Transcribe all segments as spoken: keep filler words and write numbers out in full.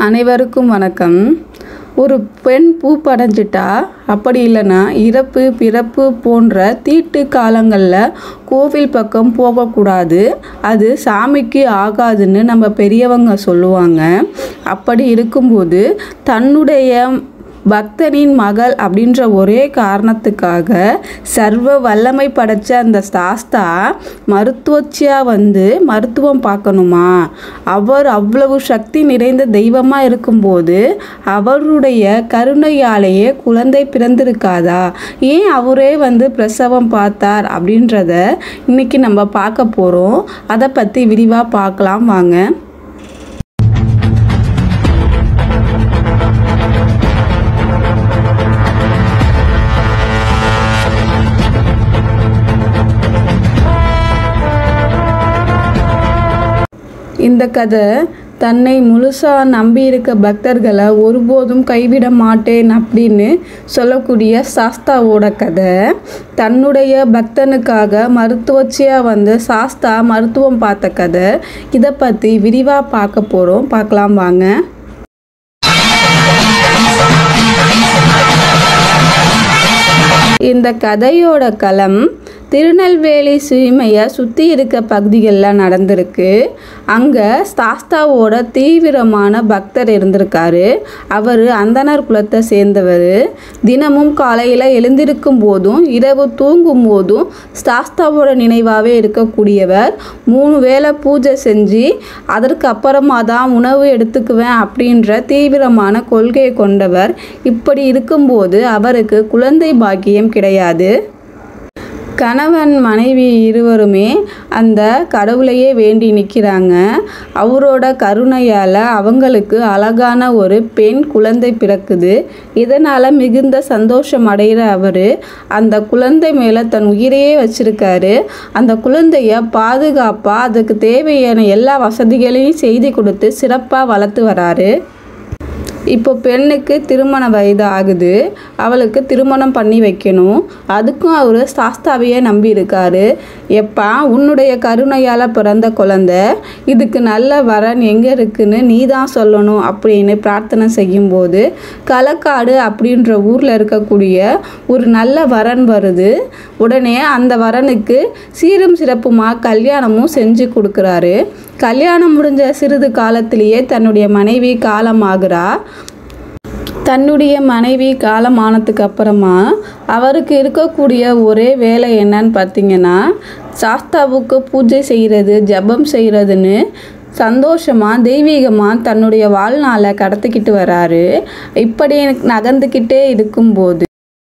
அனைவருக்கும் வணக்கம். ஒரு பெண் பூ படைஞ்சிட்டா, அப்படி இல்லைன்னா இறப்பு பிறப்பு போன்ற தீட்டு காலங்களில் கோவில் பக்கம் போகக்கூடாது, அது சாமிக்கு ஆகாதுன்னு நம்ம பெரியவங்க சொல்லுவாங்க. அப்படி இருக்கும்போது தன்னுடைய பக்தனின் மகள் அப்படின்ற ஒரே காரணத்துக்காக சர்வ வல்லமை படைச்ச அந்த சாஸ்தா மருத்துவச்சியாக வந்து மருத்துவம் பார்க்கணுமா? அவர் அவ்வளவு சக்தி நிறைந்த தெய்வமாக இருக்கும்போது அவருடைய கருணையாலேயே குழந்தை பிறந்திருக்காதா? ஏன் அவரே வந்து பிரசவம் பார்த்தார் அப்படின்றத இன்னைக்கு நம்ம பார்க்க போகிறோம். அதை பற்றி விரிவாக பார்க்கலாம் வாங்க. இந்த கதை தன்னை முழுசாக நம்பியிருக்க பக்தர்களை ஒருபோதும் கைவிட மாட்டேன் அப்படின்னு சொல்லக்கூடிய சாஸ்தாவோட கதை. தன்னுடைய பக்தனுக்காக மருத்துவச்சியாக வந்து சாஸ்தா மருத்துவம் பார்த்த கதை. இதை பற்றி விரிவாக பார்க்க போகிறோம். பார்க்கலாம் வாங்க. இந்த கதையோட களம் திருநெல்வேலி சீமையை சுற்றி இருக்க பகுதிகளில் நடந்திருக்கு. அங்கே சாஸ்தாவோட தீவிரமான பக்தர் இருந்திருக்காரு. அவர் அந்தனர் குலத்தை சேர்ந்தவர். தினமும் காலையில் எழுந்திருக்கும் போதும் இரவு தூங்கும் போதும் சாஸ்தாவோட நினைவாகவே இருக்கக்கூடியவர். மூணு வேளை பூஜை செஞ்சு அதற்கு அப்புறமா தான் உணவு எடுத்துக்குவேன் அப்படின்ற தீவிரமான கொள்கையை கொண்டவர். இப்படி இருக்கும்போது அவருக்கு குழந்தை பாக்கியம் கிடையாது. கணவன் மனைவி இருவருமே அந்த கடவுளையே வேண்டி நிற்கிறாங்க. அவரோட கருணையால் அவங்களுக்கு அழகான ஒரு பெண் குழந்தை பிறக்குது. இதனால் மிகுந்த சந்தோஷம் அடைகிற அவர் அந்த குழந்தை மேலே தன் உயிரையே வச்சிருக்காரு. அந்த குழந்தைய பாதுகாப்பாக அதுக்கு தேவையான எல்லா வசதிகளையும் செய்து கொடுத்து சிறப்பாக வளர்த்து வராரு. இப்போ பெண்ணுக்கு திருமண வயது ஆகுது. அவளுக்கு திருமணம் பண்ணி வைக்கணும். அதுக்கும் அவர் சாஸ்தாவையே நம்பி இருக்காரு. எப்பா உன்னுடைய கருணையால் பிறந்த குழந்தை, இதுக்கு நல்ல வரன் எங்கே இருக்குன்னு நீ தான் சொல்லணும் அப்படின்னு பிரார்த்தனை செய்யும்போது களக்காடு அப்படின்ற ஊரில் இருக்கக்கூடிய ஒரு நல்ல வரன் வருது. உடனே அந்த வரனுக்கு சீரும் சிறப்புமாக கல்யாணமும் செஞ்சு கொடுக்குறாரு. கல்யாணம் முடிஞ்ச சிறிது காலத்திலேயே தன்னுடைய மனைவி காலமாகிறா. தன்னுடைய மனைவி காலமானதுக்கு அப்புறமா அவருக்கு இருக்கக்கூடிய ஒரே வேலை என்னன்னு பார்த்தீங்கன்னா, சாஸ்தாவுக்கு பூஜை செய்கிறது, ஜபம் செய்கிறதுன்னு சந்தோஷமாக தெய்வீகமாக தன்னுடைய வாழ்நாளை கடத்திக்கிட்டு வராரு. இப்படி நகர்ந்துக்கிட்டே இருக்கும்போது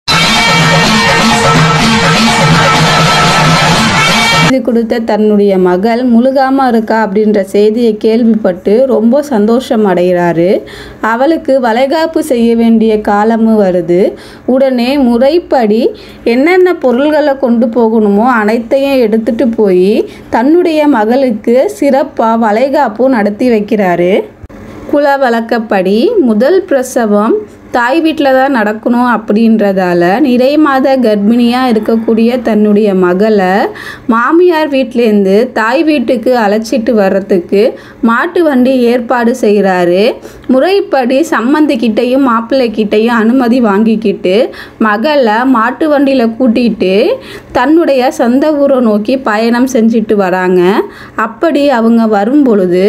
கொடுத்த தன்னுடைய மகள் முழுகாமல் இருக்கா அப்படின்ற செய்தியை கேள்விப்பட்டு ரொம்ப சந்தோஷம் அடைகிறாரு. அவளுக்கு வளைகாப்பு செய்ய வேண்டிய காலமும் வருது. உடனே முறைப்படி என்னென்ன பொருள்களை கொண்டு போகணுமோ அனைத்தையும் எடுத்துட்டு போய் தன்னுடைய மகளுக்கு சிறப்பாக வளைகாப்பும் நடத்தி வைக்கிறாரு. குல வழக்கப்படி முதல் பிரசவம் தாய் வீட்டில் தான் நடக்கணும் அப்படின்றதால நிறை மாத கர்ப்பிணியாக இருக்கக்கூடிய தன்னுடைய மகளை மாமியார் வீட்டிலேருந்து தாய் வீட்டுக்கு அழைச்சிட்டு வர்றதுக்கு மாட்டு வண்டி ஏற்பாடு செய்கிறாரு. முறைப்படி சம்மந்திக்கிட்டையும் மாப்பிள்ளைக்கிட்டையும் அனுமதி வாங்கிக்கிட்டு மகளை மாட்டு வண்டியில் கூட்டிகிட்டு தன்னுடைய சொந்த ஊரை நோக்கி பயணம் செஞ்சுட்டு வராங்க. அப்படி அவங்க வரும் பொழுது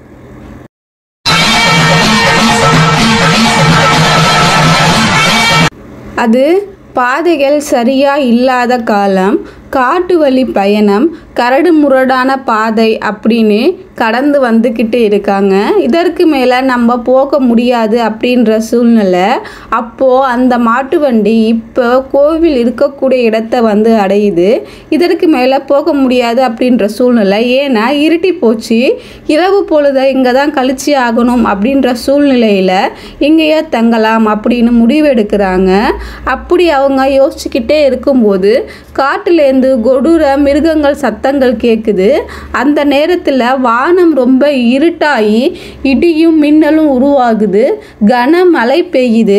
அது பாதைகள் சரியா இல்லாத காலம், காட்டு வழி பயணம், கரடு முரடான பாதை அப்படின்னு கடந்து வந்துக்கிட்டு இருக்காங்க. இதற்கு மேலே நம்ம போக முடியாது அப்படின்ற சூழ்நிலை. அப்போது அந்த மாட்டு வண்டி இப்போ கோவில் இருக்கக்கூடிய இடத்த வந்து அடையுது. இதற்கு மேலே போக முடியாது அப்படின்ற சூழ்நிலை. ஏன்னா இருட்டி போச்சு, இரவு பொழுதை இங்கே தான் கழிச்சு ஆகணும் அப்படின்ற சூழ்நிலையில் இங்கேயே தங்கலாம் அப்படின்னு முடிவெடுக்கிறாங்க. அப்படி அவங்க யோசிச்சுக்கிட்டே இருக்கும்போது காட்டிலேருந்து கொடூர மிருகங்கள் சத்தங்கள் கேட்குது. அந்த நேரத்தில் வானம் ரொம்ப இருட்டாகி இடியும் மின்னலும் உருவாகுது. கனமழை பெய்யுது.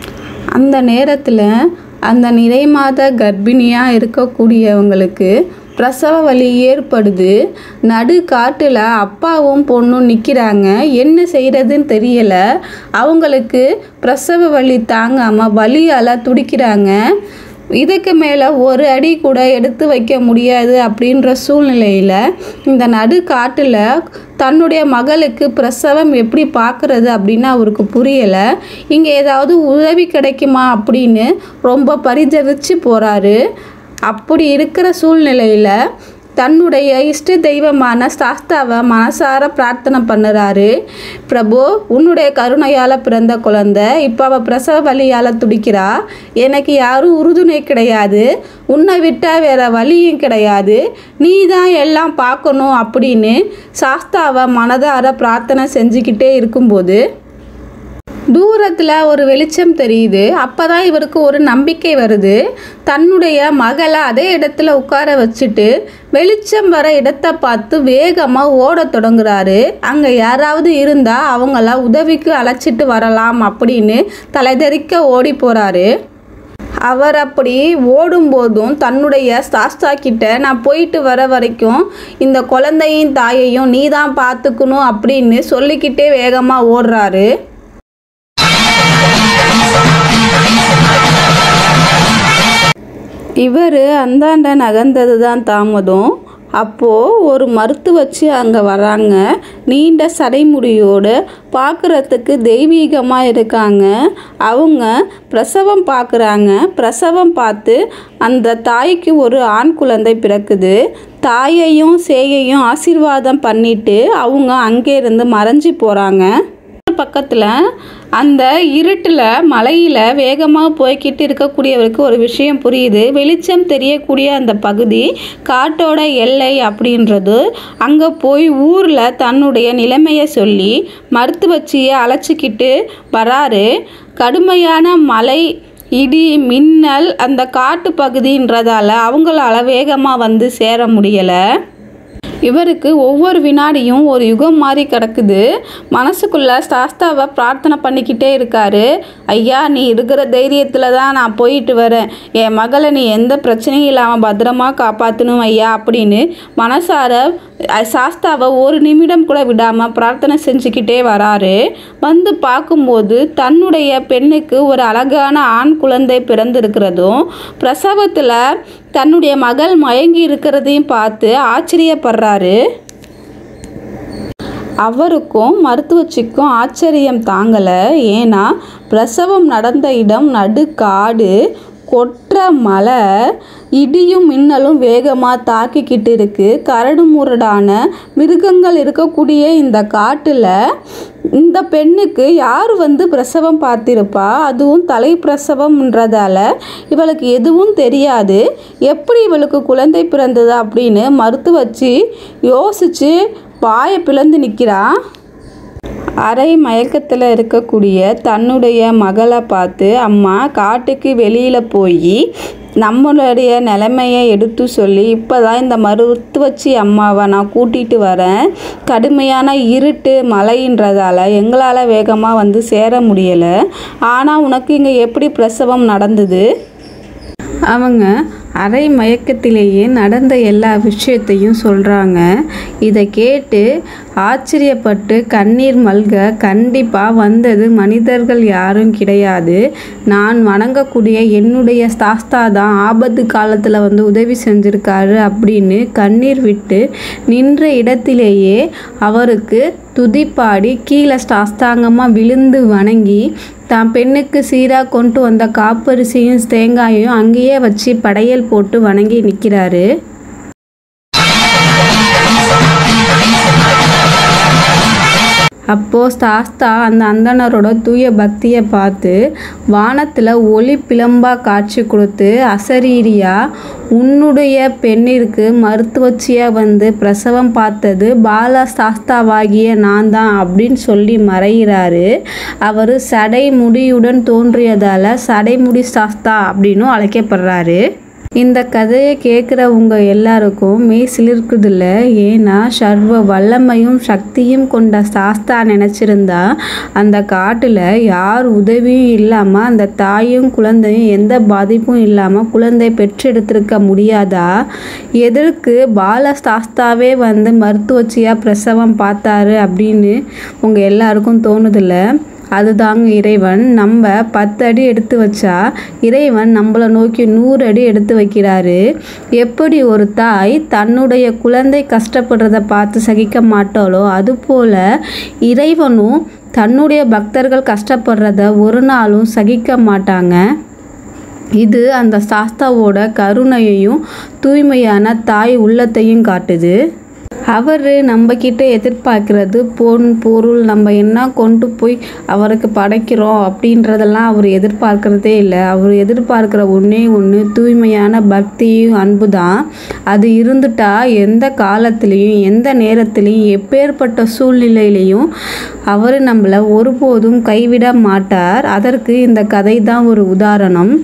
அந்த நேரத்தில் அந்த நிறைமாத கர்ப்பிணியாக இருக்கக்கூடியவங்களுக்கு பிரசவ வலி ஏற்படுது. நடு காட்டில் அப்பாவும் பொண்ணும் நிற்கிறாங்க. என்ன செய்கிறதுன்னு தெரியலை. அவங்களுக்கு பிரசவ வலி தாங்காமல் வலியால் துடிக்கிறாங்க. இதுக்கு மேலே ஒரு அடி கூட எடுத்து வைக்க முடியாது அப்படின்ற சூழ்நிலையில் இந்த நடு காட்டில் தன்னுடைய மகளுக்கு பிரசவம் எப்படி பார்க்குறது அப்படின்னு அவருக்கு புரியலை. இங்கே ஏதாவது உதவி கிடைக்குமா அப்படின்னு ரொம்ப பரிதவிச்சு போகிறாரு. அப்படி இருக்கிற சூழ்நிலையில் தன்னுடைய இஷ்ட தெய்வமான சாஸ்தாவை மனசார பிரார்த்தனை பண்ணுறாரு. பிரபு, உன்னுடைய கருணையால் பிறந்த குழந்தை இப்போ அவள் பிரசவ வலியால் துடிக்கிறா. எனக்கு யாரும் உறுதுணை கிடையாது. உன்னை விட்டால் வேற வழியும் கிடையாது. நீ தான் எல்லாம் பார்க்கணும் அப்படின்னு சாஸ்தாவை மனதார பிரார்த்தனை செஞ்சுக்கிட்டே இருக்கும்போது தூரத்தில் ஒரு வெளிச்சம் தெரியுது. அப்போ தான் இவருக்கு ஒரு நம்பிக்கை வருது. தன்னுடைய மகளை அதே இடத்துல உட்கார வச்சுட்டு வெளிச்சம் வர இடத்தை பார்த்து வேகமாக ஓட தொடங்குறாரு. அங்கே யாராவது இருந்தால் அவங்கள உதவிக்கு அழைச்சிட்டு வரலாம் அப்படின்னு தலைதெறிக்க ஓடி போகிறாரு. அவர் அப்படி ஓடும்போதும் தன்னுடைய சாஸ்தா கிட்ட, நான் போயிட்டு வர வரைக்கும் இந்த குழந்தையும் தாயையும் நீ தான் பார்த்துக்கணும் அப்படின்னு சொல்லிக்கிட்டே வேகமாக ஓடுறாரு. இவர் அந்தாண்ட நகர்ந்தது தான் தாமதம். அப்போது ஒரு மருத்துவச்சி அங்கே வராங்க. நீண்ட சடைமுடியோடு பார்க்குறதுக்கு தெய்வீகமாக இருக்காங்க. அவங்க பிரசவம் பார்க்குறாங்க. பிரசவம் பார்த்து அந்த தாய்க்கு ஒரு ஆண் குழந்தை பிறக்குது. தாயையும் சேயையும் ஆசீர்வாதம் பண்ணிட்டு அவங்க அங்கேருந்து மறைஞ்சி போகிறாங்க. பக்கத்தில் அந்த இருட்டில் மலையில் வேகமாக போய்கிட்டு இருக்கக்கூடியவருக்கு ஒரு விஷயம் புரியுது. வெளிச்சம் தெரியக்கூடிய அந்த பகுதி காட்டோட எல்லை அப்படின்றது. அங்கே போய் ஊரில் தன்னுடைய நிலைமையை சொல்லி மருத்துவச்சியை அழைச்சிக்கிட்டு வராரு. கடுமையான மலை, இடி, மின்னல் அந்த காட்டு பகுதின்றதால அவங்களால வேகமாக வந்து சேர முடியலை. இவருக்கு ஒவ்வொரு வினாடியும் ஒரு யுகம் மாதிரி கிடக்குது. மனசுக்குள்ளே சாஸ்தாவை பிரார்த்தனை பண்ணிக்கிட்டே இருக்காரு. ஐயா, நீ இருக்கிற தைரியத்தில் தான் நான் போயிட்டு வரேன். என் மகளை நீ எந்த பிரச்சனையும் இல்லாமல் பத்திரமா காப்பாற்றணும் ஐயா அப்படின்னு மனசார சாஸ்தாவை ஒரு நிமிடம் கூட விடாமல் பிரார்த்தனை செஞ்சுக்கிட்டே வராரு. வந்து பார்க்கும்போது தன்னுடைய பெண்ணுக்கு ஒரு அழகான ஆண் குழந்தை பிறந்திருக்கிறதும் பிரசவத்தில் தன்னுடைய மகள் மயங்கி இருக்கிறதையும் பார்த்து ஆச்சரியப்படுறாரு. அவருக்கும் மருத்துவச்சிக்கும் ஆச்சரியம் தாங்கலை. ஏன்னா பிரசவம் நடந்த இடம் நடுக்காடு, கொற்ற மலை, இடியும் மின்னலும் வேகமாக தாக்கிக்கிட்டு இருக்கு. கரடு முரடான மிருகங்கள் இருக்கக்கூடிய இந்த காட்டில் இந்த பெண்ணுக்கு யார் வந்து பிரசவம் பார்த்திருப்பா? அதுவும் தலை பிரசவம்ன்றதால இவளுக்கு எதுவும் தெரியாது. எப்படி இவளுக்கு குழந்தை பிறந்தது அப்படின்னு மருத்துவச்சி யோசித்து வாயை பிளந்து நிற்கிறா. அரை மயக்கத்தில் இருக்கக்கூடிய தன்னுடைய மகளை பார்த்து, அம்மா காட்டுக்கு வெளியில் போய் நம்மளுடைய நிலைமையை எடுத்து சொல்லி இப்போ தான் இந்த மருத்துவச்சி அம்மாவை நான் கூட்டிகிட்டு வரேன். கடுமையான இருட்டு மழைன்றதால எங்களால் வேகமாக வந்து சேர முடியலை. ஆனால் உனக்கு இங்கே எப்படி பிரசவம் நடந்தது? அவங்க அரை மயக்கத்திலேயே நடந்த எல்லா விஷயத்தையும் சொல்கிறாங்க. இதை கேட்டு ஆச்சரியப்பட்டு கண்ணீர் மல்க, கண்டிப்பாக வந்தது மனிதர்கள் யாரும் கிடையாது, நான் வணங்கக்கூடிய என்னுடைய சாஸ்தா தான் ஆபத்து காலத்தில் வந்து உதவி செஞ்சுருக்காரு அப்படின்னு கண்ணீர் விட்டு நின்ற இடத்திலேயே அவருக்கு துதிப்பாடி கீழே சாஸ்தாங்கமாக விழுந்து வணங்கி தான் பெண்ணுக்கு சீராக கொண்டு வந்த காப்பரிசியும் தேங்காயும் அங்கேயே வச்சு படையல் போட்டு வணங்கி நிற்கிறாரு. அப்போது சாஸ்தா அந்த அந்தணரோட தூய பக்தியை பார்த்து வானத்தில் ஒளி பிளம்பாக காட்சி கொடுத்து, அசரீரியா, உன்னுடைய பெண்ணிற்கு மருத்துவச்சியாக வந்து பிரசவம் பார்த்தது பால சாஸ்தாவாகிய நான் தான் அப்படின்னு சொல்லி மறைகிறாரு. அவர் சடை முடியுடன் தோன்றியதால் சடைமுடி சாஸ்தா அப்படின்னும் அழைக்கப்படுறாரு. இந்த கதையை கேட்குறவங்க எல்லாருக்கும் மெய் சிலிர்க்குதில்ல. ஏன்னா சர்வ வல்லமையும் சக்தியும் கொண்ட சாஸ்தா நினச்சிருந்தா அந்த காட்டில் யார் உதவியும் இல்லாமல் அந்த தாயும் குழந்தையும் எந்த பாதிப்பும் இல்லாமல் குழந்தை பெற்றெடுத்திருக்க முடியாதா? எதற்கு பால சாஸ்தாவே வந்து மருத்துவச்சியாக பிரசவம் பார்த்தாரு அப்படின்னு உங்கள் எல்லாருக்கும் தோணுதில்ல. அதுதாங்க இறைவன். நம்ம பத்து அடி எடுத்து வச்சா இறைவன் நம்மளை நோக்கி நூறு அடி எடுத்து வைக்கிறாரு. எப்படி ஒரு தாய் தன்னுடைய குழந்தை கஷ்டப்படுறத பார்த்து சகிக்க மாட்டாளோ அதுபோல் இறைவனும் தன்னுடைய பக்தர்கள் கஷ்டப்படுறத ஒரு நாளும் சகிக்க மாட்டாங்க. இது அந்த சாஸ்தாவோட கருணையையும் தூய்மையான தாய் உள்ளத்தையும் காட்டுது. அவர் நம்மக்கிட்ட எதிர்பார்க்கிறது பொன் பொருள் நம்ம என்ன கொண்டு போய் அவருக்கு படைக்கிறோம் அப்படின்றதெல்லாம் அவர் எதிர்பார்க்குறதே இல்லை. அவர் எதிர்பார்க்குற ஒன்றே ஒன்று தூய்மையான பக்தியும் அன்பு தான். அது இருந்துட்டா எந்த காலத்துலேயும் எந்த நேரத்துலேயும் எப்பேற்பட்ட சூழ்நிலையிலையும் அவர் நம்மளை ஒருபோதும் கைவிட மாட்டார். அதற்கு இந்த கதை தான் ஒரு உதாரணம்.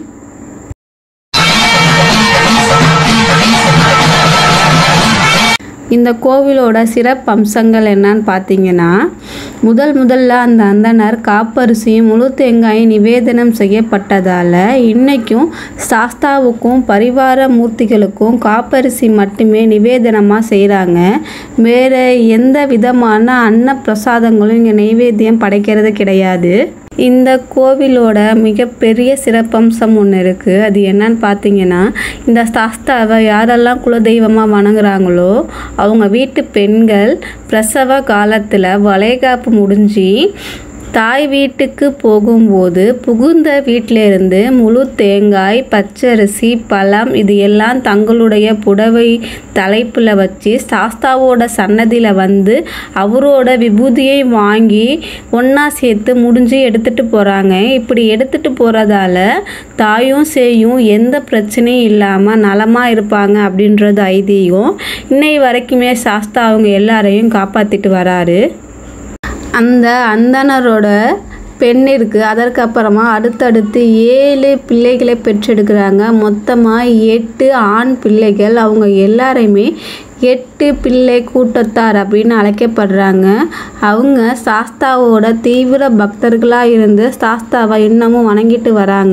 இந்த கோவிலோட சிறப்பம்சங்கள் என்னன்னு பார்த்தீங்கன்னா, முதல் முதல்ல அந்த அந்தனர் காப்பரிசியும் முழு தேங்காயும் நிவேதனம் செய்யப்பட்டதால் இன்னைக்கும் சாஸ்தாவுக்கும் பரிவார மூர்த்திகளுக்கும் காப்பரிசி மட்டுமே நிவேதனமாக செய்கிறாங்க. வேறு எந்த விதமான அன்ன பிரசாதங்களும் இங்கே நைவேத்தியம் படைக்கிறது கிடையாது. இந்த கோவிலோட மிகப்பெரிய சிறப்பம்சம் ஒன்று இருக்குது. அது என்னன்னு பார்த்தீங்கன்னா, இந்த சாஸ்தாவை யாரெல்லாம் குலதெய்வமாக வணங்குறாங்களோ அவங்க வீட்டு பெண்கள் பிரசவ காலத்தில் வளைகாப்பு முடிஞ்சு தாய் வீட்டுக்கு போகும்போது புகுந்த வீட்டிலேருந்து முழு தேங்காய், பச்சரிசி, பழம் இது எல்லாம் தங்களுடைய புடவை தலைப்பில் வச்சு சாஸ்தாவோட சன்னதியில் வந்து அவரோட விபூதியை வாங்கி ஒன்றா சேர்த்து முடிஞ்சு எடுத்துகிட்டு போகிறாங்க. இப்படி எடுத்துகிட்டு போகிறதால தாயும் சேயும் எந்த பிரச்சனையும் இல்லாமல் நலமாக இருப்பாங்க அப்படின்றது ஐதீகம். இன்னை வரைக்குமே சாஸ்தா அவங்க எல்லாரையும் காப்பாற்றிட்டு வராரு. அந்த அந்தனரோட பெண்ணிற்கு அதற்கப்புறமா அடுத்தடுத்து ஏழு பிள்ளைகளை பெற்றெடுக்கிறாங்க. மொத்தமாக எட்டு ஆண் பிள்ளைகள். அவங்க எல்லாரையுமே எட்டு பிள்ளை கூட்டத்தார் அப்படின்னு அழைக்கப்படுறாங்க. அவங்க சாஸ்தாவோட தீவிர பக்தர்களாக இருந்து சாஸ்தாவை இன்னமும் வணங்கிட்டு வராங்க.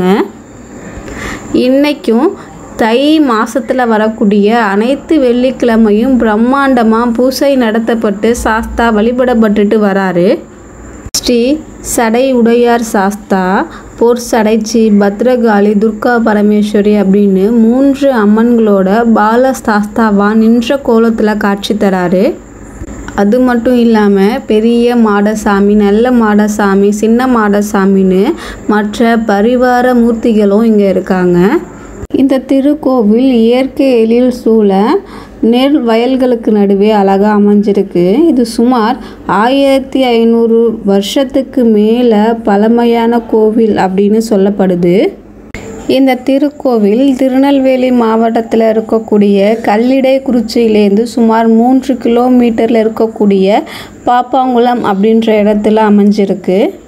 இன்றைக்கும் தை மாதத்தில் வரக்கூடிய அனைத்து வெள்ளிக்கிழமையும் பிரம்மாண்டமாக பூசை நடத்தப்பட்டு சாஸ்தா வழிபடப்பட்டுட்டு வராரு. ஸ்ரீ சடை உடையார் சாஸ்தா, பொற் சடைச்சி, பத்ரகாளி, துர்கா பரமேஸ்வரி அப்படின்னு மூன்று அம்மன்களோட பால சாஸ்தாவா நின்ற கோலத்தில் காட்சி தராரு. அது மட்டும் இல்லாமல் பெரிய மாடசாமி, நல்ல மாடசாமி, சின்ன மாடசாமின்னு மற்ற பரிவார மூர்த்திகளும் இங்கே இருக்காங்க. இந்த திருக்கோவில் இயற்கை எழில் சூழ நெல் வயல்களுக்கு நடுவே அழகாக அமைஞ்சிருக்கு. இது சுமார் ஆயிரத்தி ஐநூறு வருஷத்துக்கு மேலே பழமையான கோவில் அப்படின்னு சொல்லப்படுது. இந்த திருக்கோவில் திருநெல்வேலி மாவட்டத்தில் இருக்கக்கூடிய கல்லிடைக்குறிச்சியிலேருந்து சுமார் மூன்று கிலோமீட்டரில் இருக்கக்கூடிய பாப்பாங்குளம் அப்படின்ற இடத்துல அமைஞ்சிருக்கு.